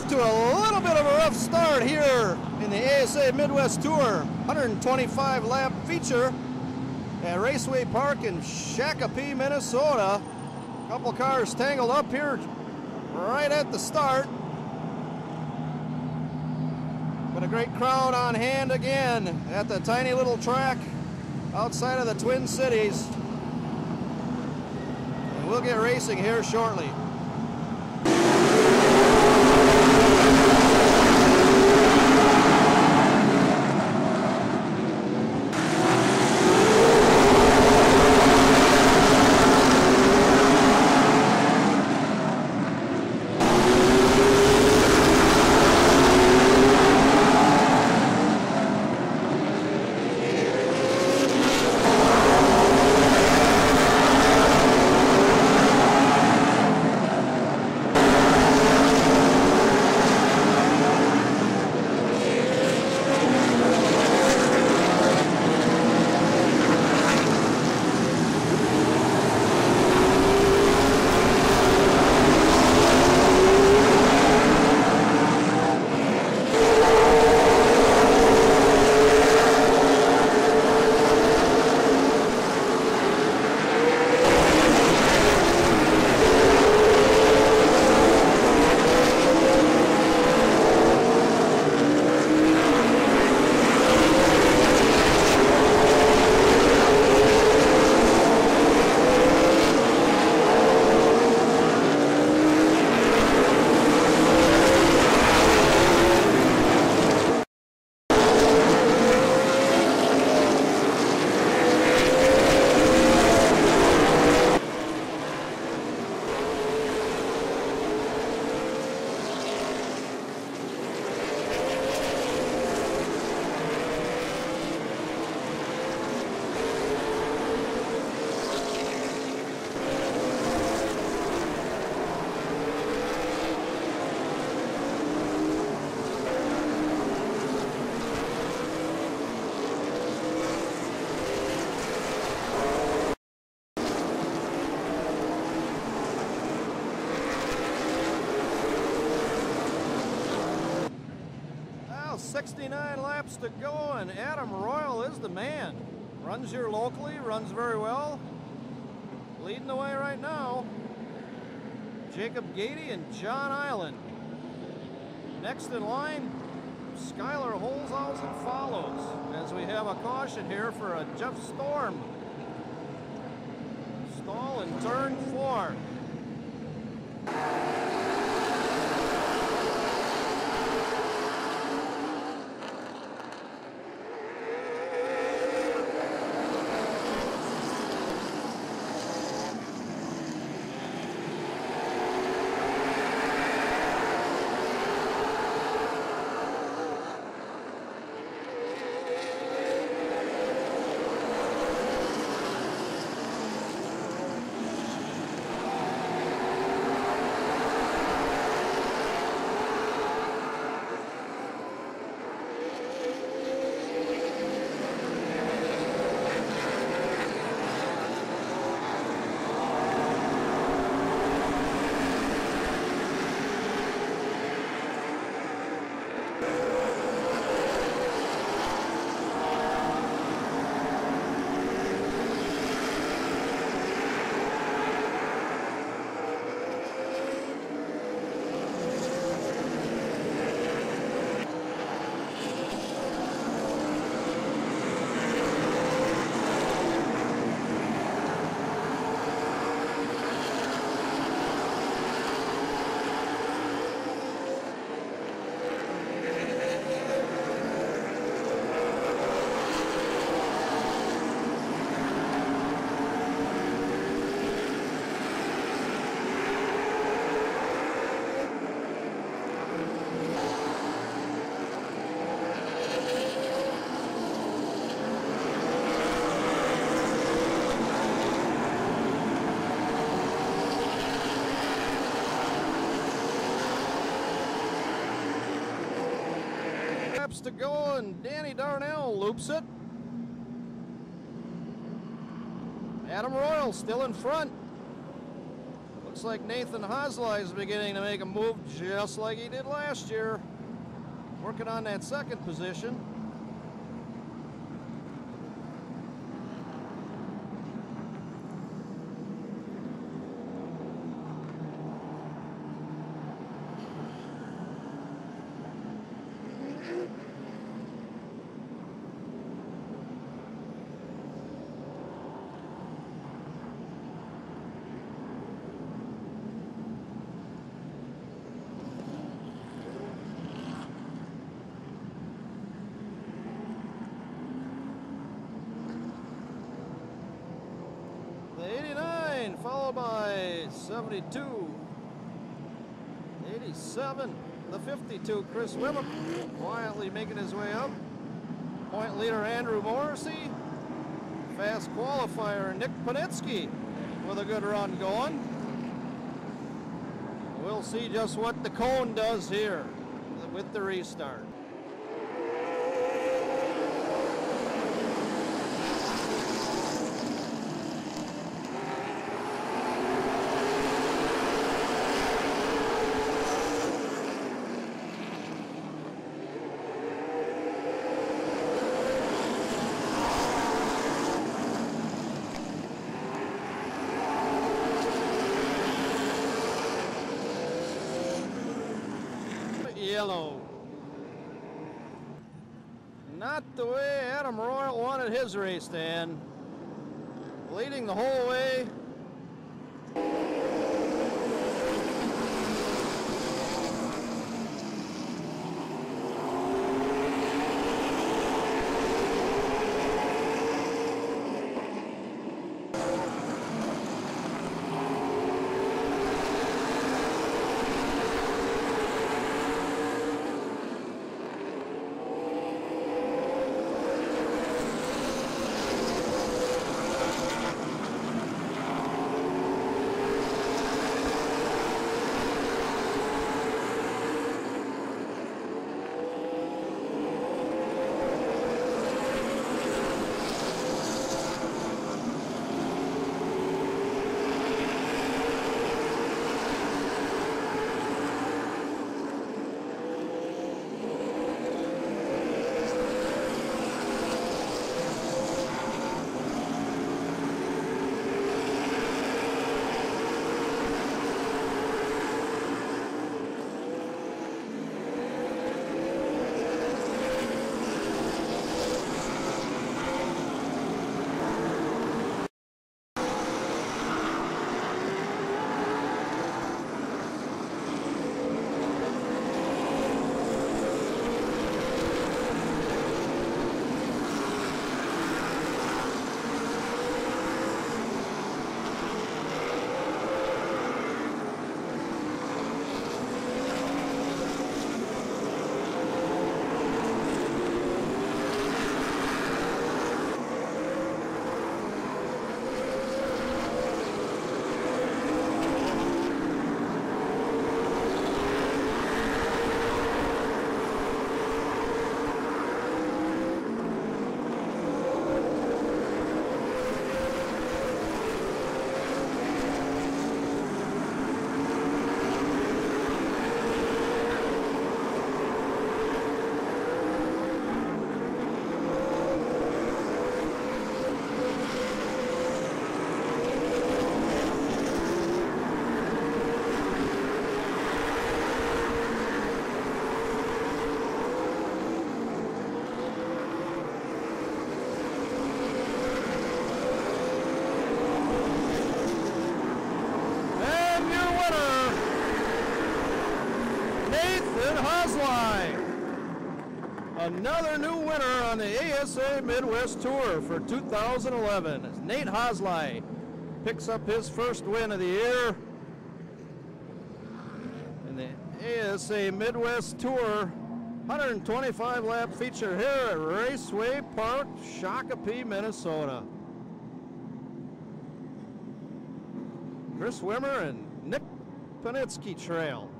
off to a little bit of a rough start here in the ASA Midwest Tour 125 lap feature at Raceway Park in Shakopee, Minnesota. A couple cars tangled up here right at the start. But a great crowd on hand again at the tiny little track outside of the Twin Cities. And we'll get racing here shortly. Well, 69 laps to go, and Adam Royal is the man. Runs here locally, runs very well. Leading the way right now, Jacob Gady and John Island. Next in line, Skylar Holzhausen follows, as we have a caution here for a Jeff Storm. Stall in turn 4. To go, and Danny Darnell loops it. Adam Royal still in front. Looks like Nathan Haseleu is beginning to make a move just like he did last year. Working on that second position. The 89 followed by 72. 87. The 52, Chris Wimmer, quietly making his way up. Point leader Andrew Morrissey. Fast qualifier Nick Panitzke with a good run going. We'll see just what the cone does here with the restart. Yellow. Not the way Adam Royal wanted his race to end. Leading the whole way. Another new winner on the ASA Midwest Tour for 2011 as Nate Haseleu picks up his first win of the year in the ASA Midwest Tour 125 lap feature here at Raceway Park, Shakopee, Minnesota. Chris Wimmer and Nick Panitzke trail.